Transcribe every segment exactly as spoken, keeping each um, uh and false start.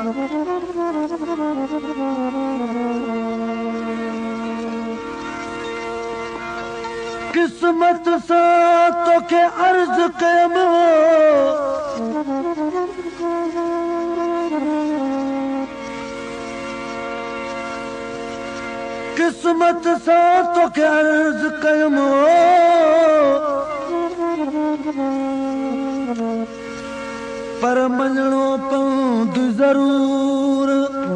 किस्मत सा तो के अर्ज कयम किस्मत सा तो के अर्ज कयम पर मञणो पवंदु ज़रूर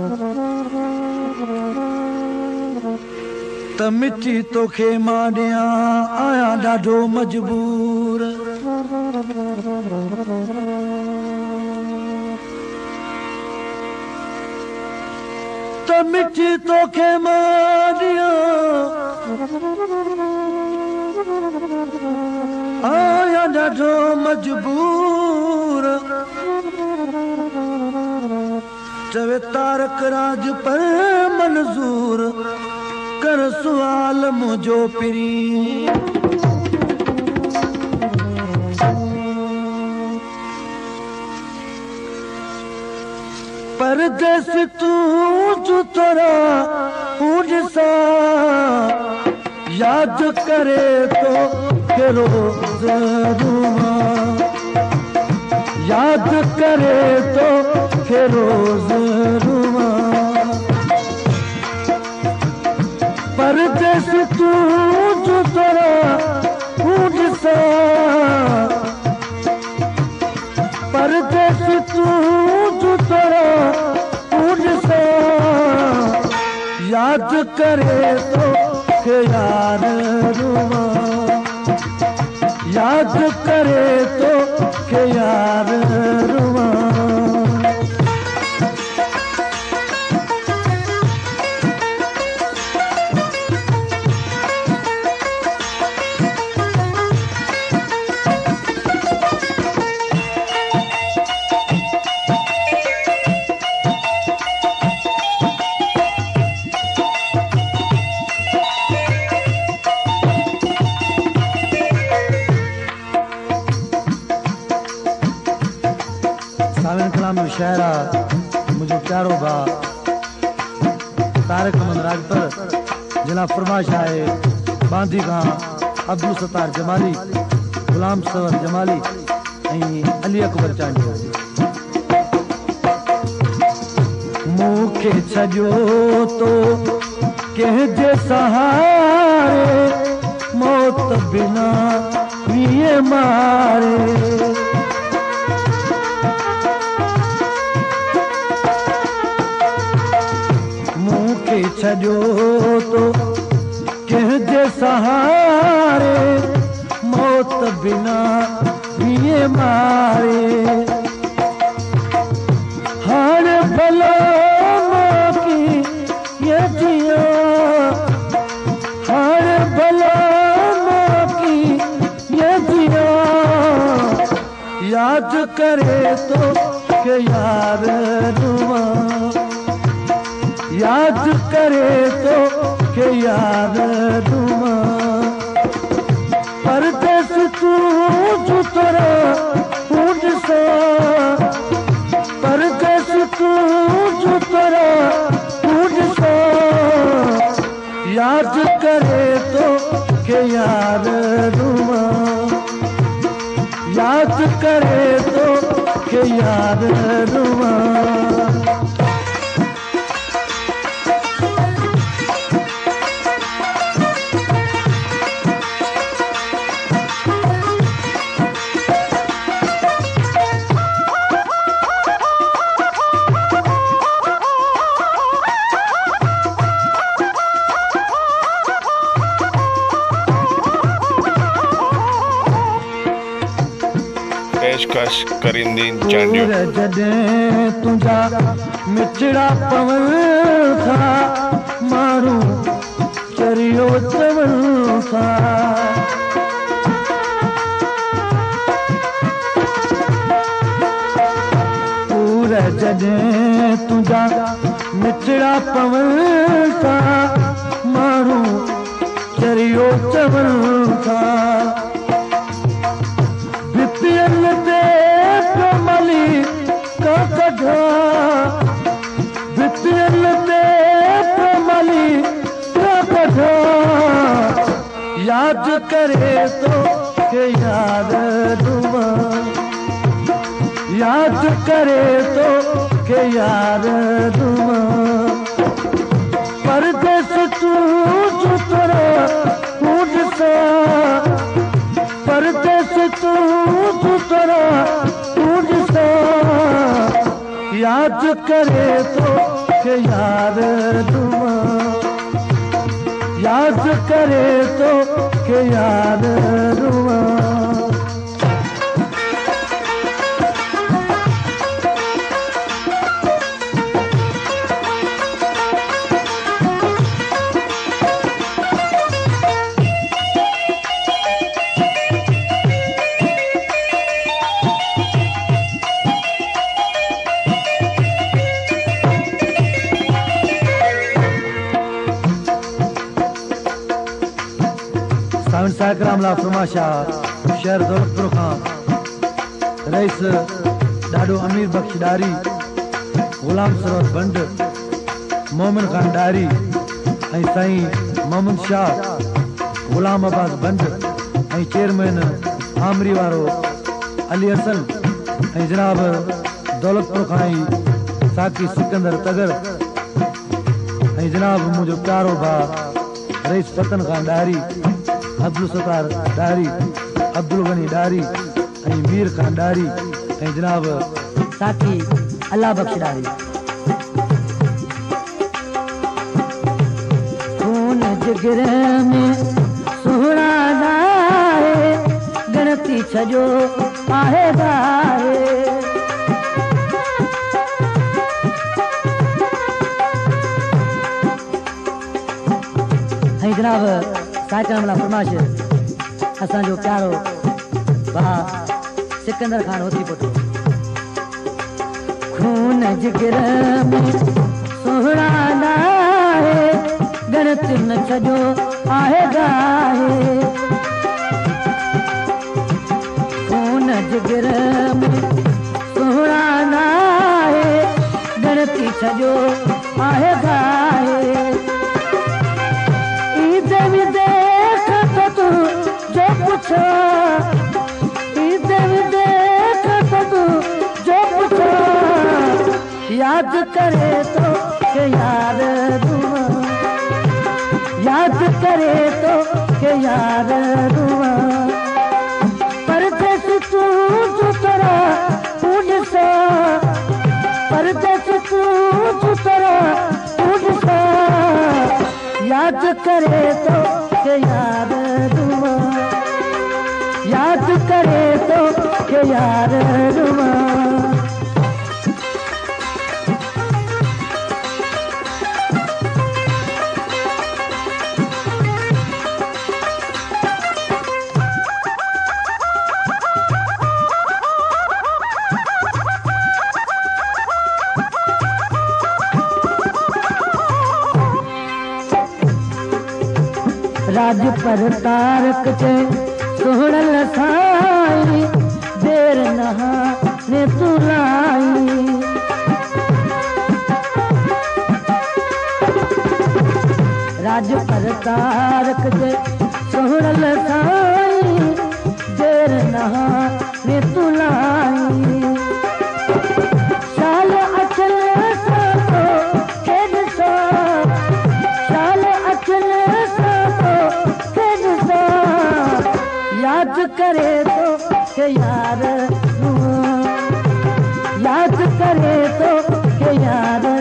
त मिठी तोखे मां ॾियां आहियां ॾाढो मजबूर त मिठी तोखे मां ॾियां आहियां ॾाढो मजबूर चवे तारक राज पर मंज़ूर कर सुवाल मुझो पिरी परदेस तू जो तोरा सा याद करे तो के रोज़ रूमा याद करे तो के रोज़ रूमा परदेस तू जो तोरा सा परदेस तू जो तोरा सा याद करे तो के यार रुमा याद करे तो के यार रुमा शायरा मुझे प्यारो भा तारक मन राजपर जिला फरमाश है बांधी खां अब्दुल सत्तार जमाली गुलाम सवर जमाली अली अकबर चांडियो मुखे छजो तो कंहिंजे सहारे मौत बिना वीए मारे छजो तो कंहिंजे सहारे मौत बिना वीए मारे हाणे भला की ये जिया हाणे भला की ये जिया याद करे तो के यार रुआ याद करे तो के यार रुमा परदेस तू जो तोरा सा परदेस तू जो तोरा सा याद करे तो के यार रुमा याद करे तो के यार रुमा पेशकश करिंदीन चांडियो जॾहिं तुंहिंजा मिठड़ा पवन था माण्हू चरियो चवनि था पूर जॾहिं तुंहिंजा मिठड़ा पवन था माण्हू चरियो चवनि था कमली का कढ़ा करे तो के याद दुआ, याद करे तो के याद दुआ। परदेस तू जुतरा कूद सा, परदेस तू जुतरा कूद सा। याद करे तो के याद दुआ, याद करे तो के याद दुआ। सावन साकरामला फरमाशा शहर दौलतपुर खां रईस ॾाढो अमीर बख्श डारी, गुलाम सरोवर बंड, मोमिन खान डारी ऐं साईं मोहम्मद शाह, गुलाम अब्बास बंड ऐं चेयरमैन आमरी वारो अली हसन ऐं जनाब दौलतपुर खां ई साकी सिकंदर तगर ऐं जनाब मुंहिंजो प्यारो भाउ रईस पतन खान डारी, अब्दुल सत्तार डारी, अब्दुल गनी डारी ऐं मीर खान डारी ऐं जनाब साकी अल्लाह बख्श डारी। खून जिगर में सुहिणा नाहे, गणती छजो आहे गाहे। ऐं जनाब साकरामला फरमाश असांजो प्यारो भाउ सिकंदर खान होती पुटो। खून जिगर में सुहिणा नाहे, गणती न छजो आहे गाहे। खून जिगर में सुहिणा नाहे, गणती छजो आहे गाहे। याद करे तो के याद दुआ, याद करे तो के याद दुआ। परदेस तू जुतरा कूद सा, परदेस तू जुतरा कूद सा। याद करे तो के याद दुआ, याद करे तो के याद दुआ। राज पर तारक चे सोहणल साई, देर नहा ने तुलाई। राज पर तारक चे सोहणल साई, देर नहा ने तुलाई। शाल अचल सा तो खेद सा, शाल अचल सा तो खेद सा। याद करे तो के यार दुआ, याद करे तो के यार